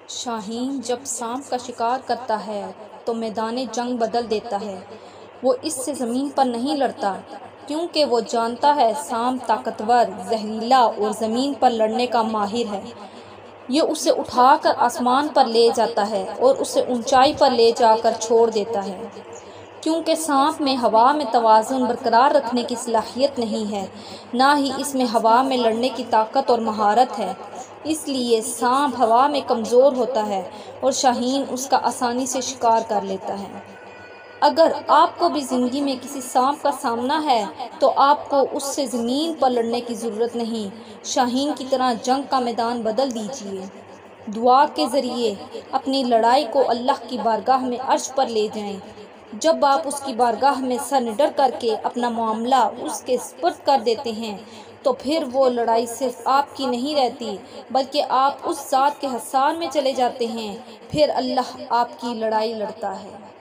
شاہین جب سانپ کا شکار کرتا ہے تو میدان جنگ بدل دیتا ہے۔ وہ اس سے زمین پر نہیں لڑتا کیونکہ وہ جانتا ہے سانپ طاقتور، زہریلا اور زمین پر لڑنے کا ماہر ہے۔ یہ اسے اٹھا کر آسمان پر لے جاتا ہے اور اسے اونچائی پر لے جا کر چھوڑ دیتا ہے۔ کیونکہ سانپ میں ہوا میں توازن برقرار رکھنے کی صلاحیت نہیں ہے، نہ ہی اس میں ہوا میں لڑنے کی طاقت اور مہارت ہے، اس لیے سانپ ہوا میں کمزور ہوتا ہے اور شاہین اس کا آسانی سے شکار کر لیتا ہے۔ اگر آپ کو بھی زندگی میں کسی سانپ کا سامنا ہے تو آپ کو اس سے زمین پر لڑنے کی ضرورت نہیں، شاہین کی طرح جنگ کا میدان بدل دیجیے۔ دعا کے ذریعے اپنی لڑائی کو اللہ کی بارگاہ میں عرش پر لے جائیں۔ جب آپ اس کی بارگاہ میں سر نڈر کر کے اپنا معاملہ اس کے سپرد کر دیتے ہیں تو پھر وہ لڑائی صرف آپ کی نہیں رہتی بلکہ آپ اس ذات کے حصار میں چلے جاتے ہیں، پھر اللہ آپ کی لڑائی لڑتا ہے۔